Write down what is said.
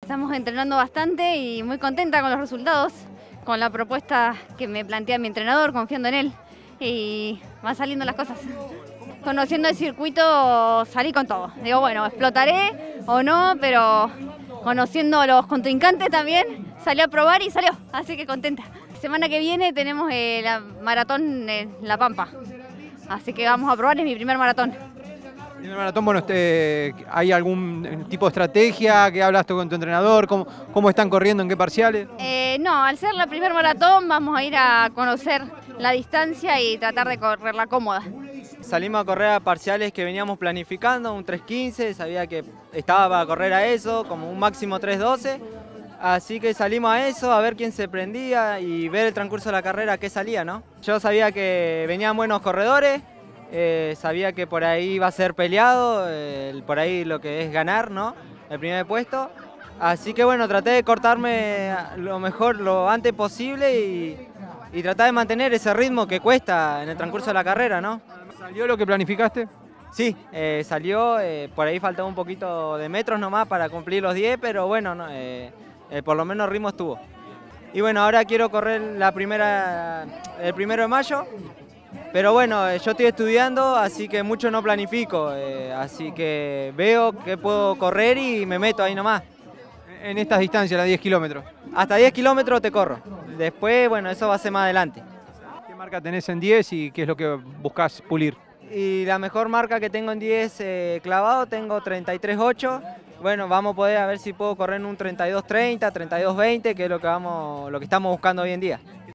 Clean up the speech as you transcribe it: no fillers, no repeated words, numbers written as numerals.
Estamos entrenando bastante y muy contenta con los resultados, con la propuesta que me plantea mi entrenador, confiando en él, y van saliendo las cosas. Conociendo el circuito salí con todo. Digo, bueno, explotaré o no, pero conociendo a los contrincantes también, salí a probar y salió, así que contenta. Semana que viene tenemos la maratón en La Pampa, así que vamos a probar, es mi primer maratón. En el maratón, bueno, ¿hay algún tipo de estrategia? ¿Qué hablaste con tu entrenador? ¿Cómo están corriendo? ¿En qué parciales? No, al ser la primer maratón vamos a ir a conocer la distancia y tratar de correrla cómoda. Salimos a correr a parciales que veníamos planificando, un 3:15, sabía que estaba para correr a eso, como un máximo 3:12. Así que salimos a eso, a ver quién se prendía y ver el transcurso de la carrera, qué salía, ¿no? Yo sabía que venían buenos corredores, sabía que por ahí iba a ser peleado, por ahí lo que es ganar, ¿no? El primer puesto. Así que bueno, traté de cortarme lo mejor, lo antes posible y tratar de mantener ese ritmo que cuesta en el transcurso de la carrera, ¿no? ¿Salió lo que planificaste? Sí, salió, por ahí faltaba un poquito de metros nomás para cumplir los 10, pero bueno, no, por lo menos ritmo estuvo. Y bueno, ahora quiero correr el 1 de mayo, pero bueno, yo estoy estudiando, así que mucho no planifico, así que veo que puedo correr y me meto ahí nomás. En estas distancias, las 10 kilómetros. Hasta 10 kilómetros te corro, después, bueno, eso va a ser más adelante. ¿Qué marca tenés en 10 y qué es lo que buscás pulir? Y la mejor marca que tengo en 10 clavado, tengo 33.8. Bueno, vamos a poder a ver si puedo correr en un 32.30, 32.20, que es lo que estamos buscando hoy en día.